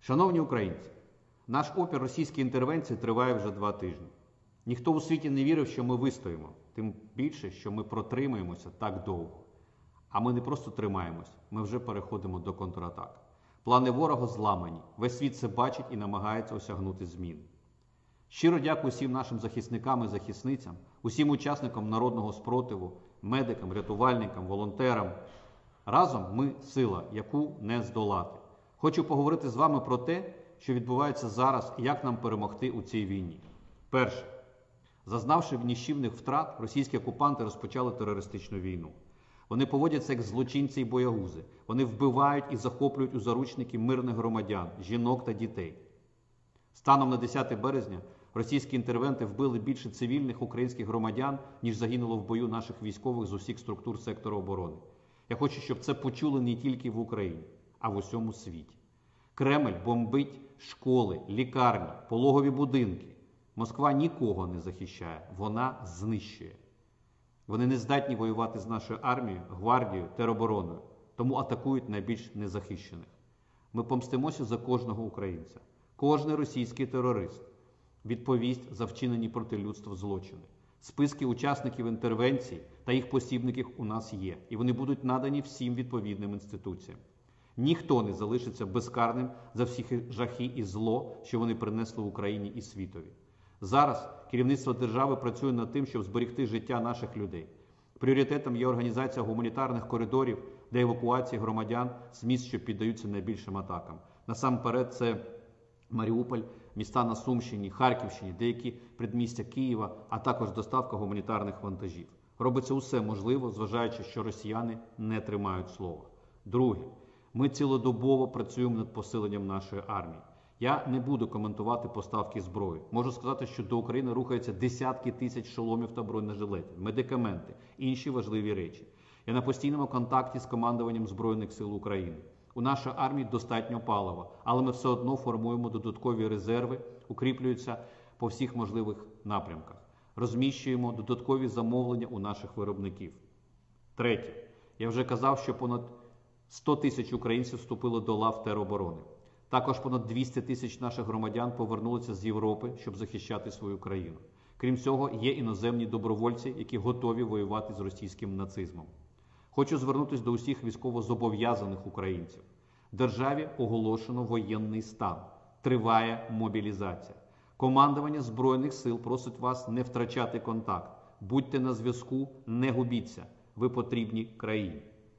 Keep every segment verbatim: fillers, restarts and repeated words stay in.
Шановні українці, наш опір російській інтервенції триває вже два тижні. Ніхто у світі не вірив, що ми вистоїмо, тим більше, що ми протримаємося так довго. А ми не просто тримаємось, ми вже переходимо до контратак. Плани ворога зламані, весь світ це бачить і намагається осягнути змін. Щиро дякую всім нашим захисникам і захисницям, усім учасникам народного спротиву, медикам, рятувальникам, волонтерам. Разом ми сила, яку не здолати. Хочу поговорити з вами про те, що відбувається зараз і як нам перемогти у цій війні. Перше. Зазнавши ніщівних втрат, російські окупанти розпочали терористичну війну. Вони поводяться як злочинці і боягузи. Вони вбивають і захоплюють у заручники мирних громадян, жінок та дітей. Станом на десяте березня російські інтервенти вбили більше цивільних українських громадян, ніж загинуло в бою наших військових з усіх структур сектору оборони. Я хочу, щоб це почули не тільки в Україні, а в усьому світі. Кремль бомбить школи, лікарні, пологові будинки. Москва нікого не захищає, вона знищує. Вони не здатні воювати з нашою армією, гвардією, теробороною, тому атакують найбільш незахищених. Ми помстимося за кожного українця. Кожний російський терорист відповість за вчинені проти людства злочини. Списки учасників інтервенції та їх посібників у нас є, і вони будуть надані всім відповідним інституціям. Ніхто не залишиться безкарним за всі жахи і зло, що вони принесли Україні і світові. Зараз керівництво держави працює над тим, щоб зберегти життя наших людей. Пріоритетом є організація гуманітарних коридорів для евакуації громадян з міст, що піддаються найбільшим атакам. Насамперед це Маріуполь, міста на Сумщині, Харківщині, деякі предмістя Києва, а також доставка гуманітарних вантажів. Робиться усе можливо, зважаючи, що росіяни не тримають слова. Друге. Ми цілодобово працюємо над посиленням нашої армії. Я не буду коментувати поставки зброї. Можу сказати, що до України рухаються десятки тисяч шоломів та бронежилетів, медикаменти, інші важливі речі. Я на постійному контакті з командуванням Збройних сил України. У нашій армії достатньо палива, але ми все одно формуємо додаткові резерви, укріплюються по всіх можливих напрямках. Розміщуємо додаткові замовлення у наших виробників. Третє. Я вже казав, що понад сто тисяч українців вступили до лав тероборони. Також понад двісті тисяч наших громадян повернулися з Європи, щоб захищати свою країну. Крім цього, є іноземні добровольці, які готові воювати з російським нацизмом. Хочу звернутися до усіх військовозобов'язаних українців. В державі оголошено воєнний стан. Триває мобілізація. Командування Збройних сил просить вас не втрачати контакт. Будьте на зв'язку, не губіться. Ви потрібні країні.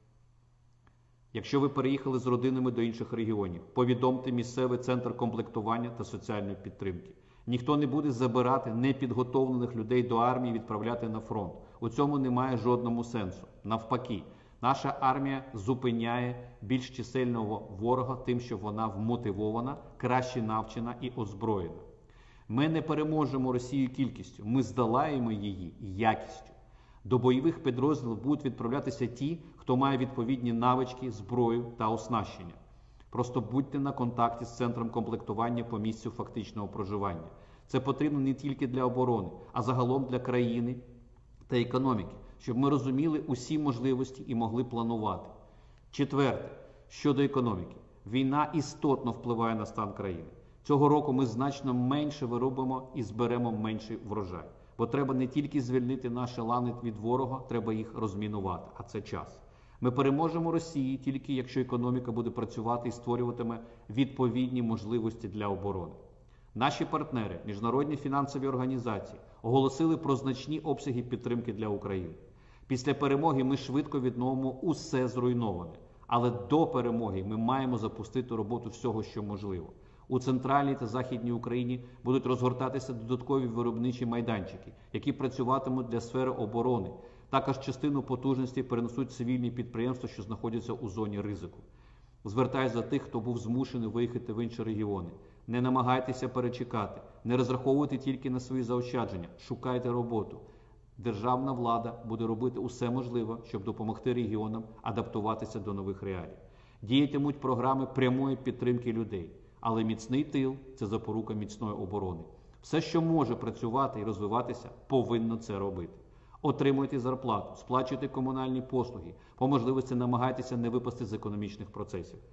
Якщо ви переїхали з родинами до інших регіонів, повідомте місцевий центр комплектування та соціальної підтримки. Ніхто не буде забирати непідготовлених людей до армії і відправляти на фронт. У цьому немає жодного сенсу. Навпаки, наша армія зупиняє більш чисельного ворога тим, що вона вмотивована, краще навчена і озброєна. Ми не переможемо Росію кількістю, ми здолаємо її якістю. До бойових підрозділів будуть відправлятися ті, хто має відповідні навички, зброю та оснащення. Просто будьте на контакті з центром комплектування по місцю фактичного проживання. Це потрібно не тільки для оборони, а загалом для країни та економіки, щоб ми розуміли усі можливості і могли планувати. Четверте. Щодо економіки. Війна істотно впливає на стан країни. Цього року ми значно менше виробимо і зберемо менший врожай. Бо треба не тільки звільнити наші лани від ворога, треба їх розмінувати, а це час. Ми переможемо Росії тільки якщо економіка буде працювати і створюватиме відповідні можливості для оборони. Наші партнери, міжнародні фінансові організації, оголосили про значні обсяги підтримки для України. Після перемоги ми швидко відновимо усе зруйноване. Але до перемоги ми маємо запустити роботу всього, що можливо. У центральній та західній Україні будуть розгортатися додаткові виробничі майданчики, які працюватимуть для сфери оборони. Також частину потужності перенесуть цивільні підприємства, що знаходяться у зоні ризику. Звертаюся до тих, хто був змушений виїхати в інші регіони. Не намагайтеся перечекати, не розраховуйте тільки на свої заощадження, шукайте роботу. Державна влада буде робити усе можливе, щоб допомогти регіонам адаптуватися до нових реалій. Діятимуть програми прямої підтримки людей. Але міцний тил – це запорука міцної оборони. Все, що може працювати і розвиватися, повинно це робити. Отримуйте зарплату, сплачуйте комунальні послуги, по можливості намагайтеся не випасти з економічних процесів.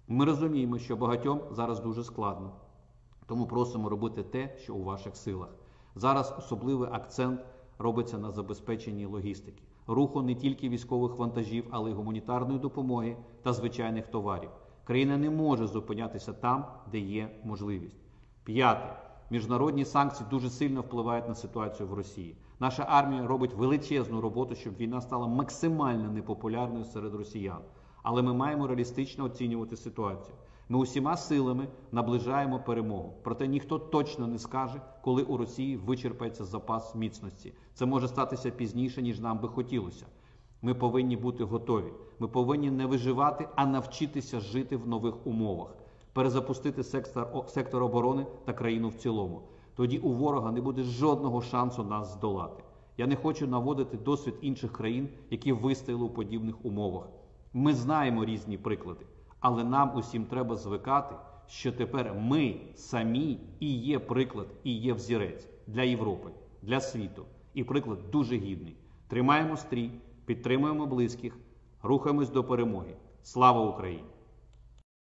Ми розуміємо, що багатьом зараз дуже складно, тому просимо робити те, що у ваших силах. Зараз особливий акцент робиться на забезпеченні логістики, руху не тільки військових вантажів, але й гуманітарної допомоги та звичайних товарів. Країна не може зупинятися там, де є можливість. П'яте. Міжнародні санкції дуже сильно впливають на ситуацію в Росії. Наша армія робить величезну роботу, щоб війна стала максимально непопулярною серед росіян. Але ми маємо реалістично оцінювати ситуацію. Ми усіма силами наближаємо перемогу. Проте ніхто точно не скаже, коли у Росії вичерпається запас міцності. Це може статися пізніше, ніж нам би хотілося. Ми повинні бути готові. Ми повинні не виживати, а навчитися жити в нових умовах. Перезапустити сектор, сектор оборони та країну в цілому. Тоді у ворога не буде жодного шансу нас здолати. Я не хочу наводити досвід інших країн, які вистояли у подібних умовах. Ми знаємо різні приклади, але нам усім треба звикати, що тепер ми самі і є приклад, і є взірець для Європи, для світу. І приклад дуже гідний. Тримаємо стрій, підтримуємо близьких, рухаємось до перемоги. Слава Україні!